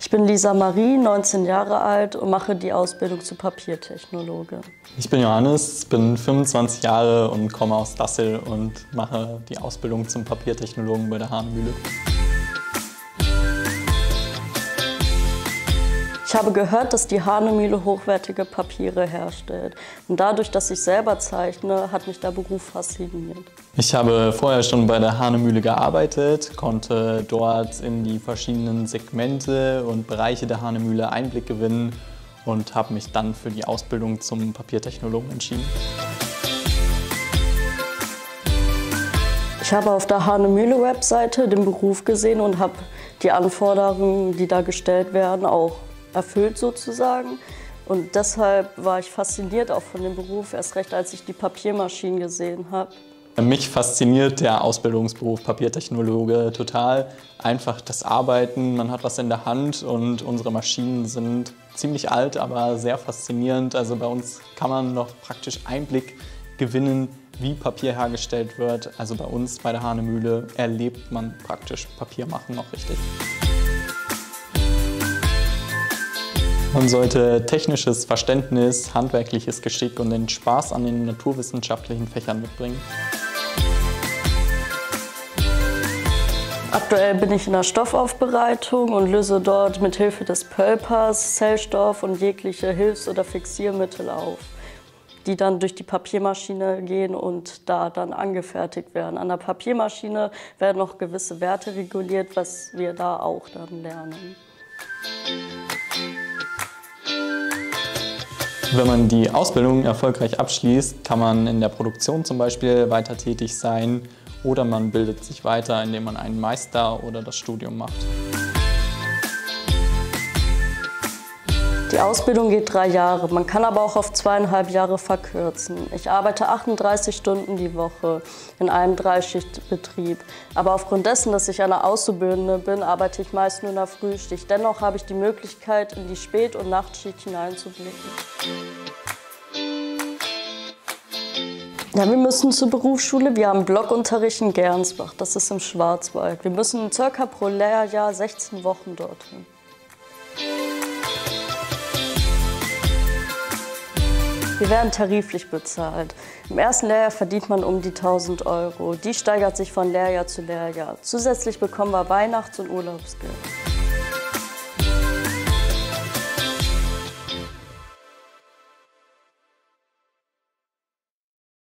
Ich bin Lisa Marie, 19 Jahre alt und mache die Ausbildung zur Papiertechnologe. Ich bin Johannes, bin 25 Jahre und komme aus Dassel und mache die Ausbildung zum Papiertechnologen bei der Hahnemühle. Ich habe gehört, dass die Hahnemühle hochwertige Papiere herstellt. Und dadurch, dass ich selber zeichne, hat mich der Beruf fasziniert. Ich habe vorher schon bei der Hahnemühle gearbeitet, konnte dort in die verschiedenen Segmente und Bereiche der Hahnemühle Einblick gewinnen und habe mich dann für die Ausbildung zum Papiertechnologen entschieden. Ich habe auf der Hahnemühle-Webseite den Beruf gesehen und habe die Anforderungen, die da gestellt werden, auch erfüllt sozusagen. Und deshalb war ich fasziniert auch von dem Beruf, erst recht als ich die Papiermaschinen gesehen habe. Mich fasziniert der Ausbildungsberuf Papiertechnologe total. Einfach das Arbeiten, man hat was in der Hand und unsere Maschinen sind ziemlich alt, aber sehr faszinierend. Also bei uns kann man noch praktisch Einblick gewinnen, wie Papier hergestellt wird. Also bei uns bei der Hahnemühle erlebt man praktisch Papiermachen noch richtig. Man sollte technisches Verständnis, handwerkliches Geschick und den Spaß an den naturwissenschaftlichen Fächern mitbringen. Aktuell bin ich in der Stoffaufbereitung und löse dort mit Hilfe des Pölpers Zellstoff und jegliche Hilfs- oder Fixiermittel auf, die dann durch die Papiermaschine gehen und da dann angefertigt werden. An der Papiermaschine werden noch gewisse Werte reguliert, was wir da auch dann lernen. Wenn man die Ausbildung erfolgreich abschließt, kann man in der Produktion zum Beispiel weiter tätig sein oder man bildet sich weiter, indem man einen Meister oder das Studium macht. Die Ausbildung geht 3 Jahre, man kann aber auch auf 2,5 Jahre verkürzen. Ich arbeite 38 Stunden die Woche in einem Dreischichtbetrieb. Aber aufgrund dessen, dass ich eine Auszubildende bin, arbeite ich meist nur in der Frühschicht. Dennoch habe ich die Möglichkeit, in die Spät- und Nachtschicht hineinzublicken. Ja, wir müssen zur Berufsschule. Wir haben Blockunterricht in Gernsbach, das ist im Schwarzwald. Wir müssen ca. pro Lehrjahr 16 Wochen dorthin. Wir werden tariflich bezahlt. Im ersten Lehrjahr verdient man um die 1.000 €. Die steigert sich von Lehrjahr zu Lehrjahr. Zusätzlich bekommen wir Weihnachts- und Urlaubsgeld.